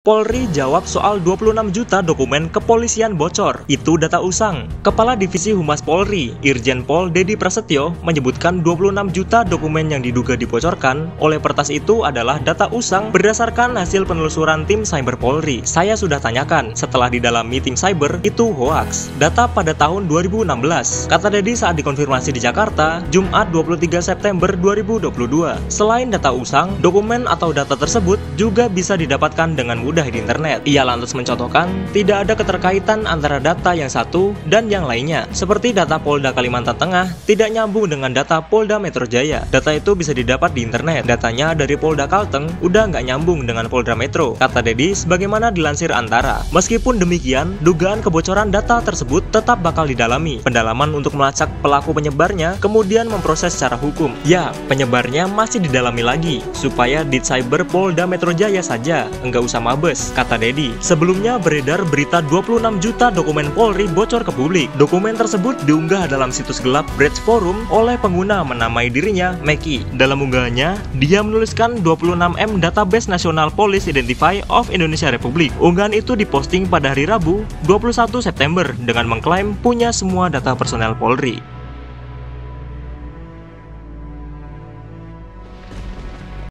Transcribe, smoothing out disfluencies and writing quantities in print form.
Polri jawab soal 26 juta dokumen kepolisian bocor. Itu data usang. Kepala Divisi Humas Polri, Irjen Pol Dedi Prasetyo, menyebutkan 26 juta dokumen yang diduga dibocorkan oleh Pertas itu adalah data usang berdasarkan hasil penelusuran tim Cyber Polri. Saya sudah tanyakan, setelah didalami tim Cyber, itu hoaks. Data pada tahun 2016, kata Dedi saat dikonfirmasi di Jakarta, Jumat 23 September 2022. Selain data usang, dokumen atau data tersebut juga bisa didapatkan dengan mudah di internet. Ia lantas mencontohkan, tidak ada keterkaitan antara data yang satu dan yang lainnya. Seperti data Polda Kalimantan Tengah tidak nyambung dengan data Polda Metro Jaya. Data itu bisa didapat di internet. Datanya dari Polda Kalteng udah nggak nyambung dengan Polda Metro, kata Dedi sebagaimana dilansir Antara. Meskipun demikian, dugaan kebocoran data tersebut tetap bakal didalami. Pendalaman untuk melacak pelaku penyebarnya, kemudian memproses secara hukum. Ya, penyebarnya masih didalami lagi, supaya di Cyber Polda Metro Jaya saja, enggak usah mabes, kata Dedi. Sebelumnya beredar berita 26 juta dokumen Polri bocor ke publik. Dokumen tersebut diunggah dalam situs gelap Bridge Forum oleh pengguna menamai dirinya Meki. Dalam unggahannya, dia menuliskan 26M Database Nasional Police Identify of Indonesia Republik. Unggahan itu diposting pada hari Rabu, 21 September dengan mengklaim punya semua data personel Polri.